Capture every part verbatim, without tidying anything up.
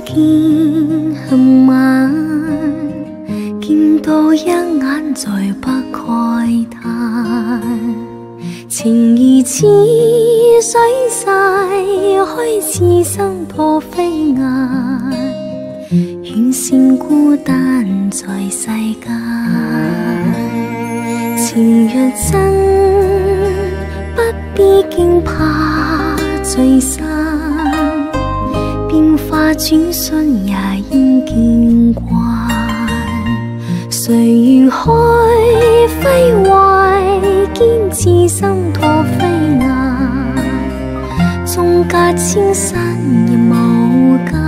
見恨晚，見到一眼再不慨嘆，情義似水逝，虛似生破飛雁，遠線孤單在世間。情若真，不必驚怕聚散，變化轉瞬也應見慣。誰願開揮懷，堅持心托飛雁，縱隔千山亦無間。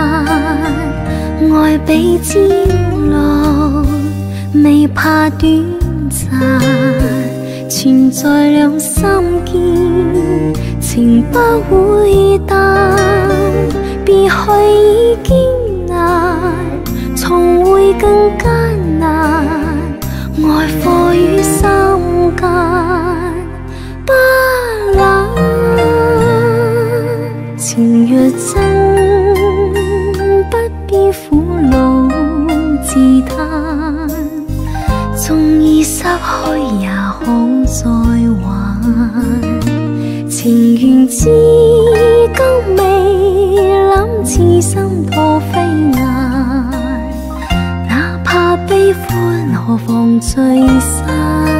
愛比朝露，未怕短暫，存在兩心間，情不會淡。別去已經難，重會更艱難。愛課於心間，不冷。情若真，不必苦惱自嘆，縱已失去也好再還。情緣至今未諗，痴心破飛雁，哪怕悲歡何妨聚散。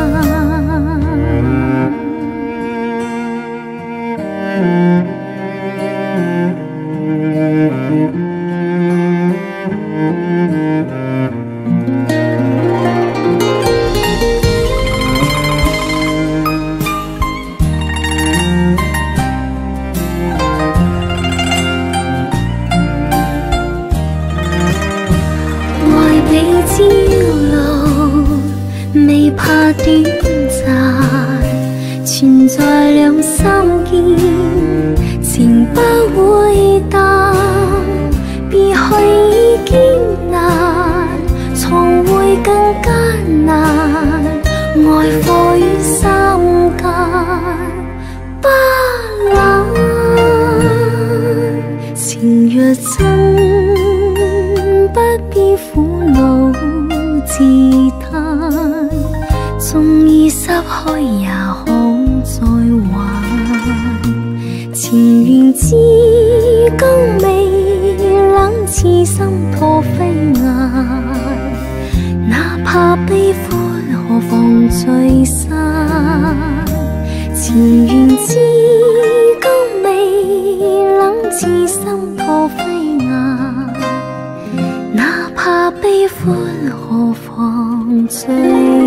比朝露，未怕短暫，存在兩心間，情不會淡。別去已經難，重會更艱難。愛課於心間，不冷。情若真，不必苦惱自嘆，縱已失去也好再還。情緣至今未冷，痴心破飛雁，哪怕悲歡何妨聚散。情緣至今未冷，痴心破飛雁，哪怕悲歡何妨聚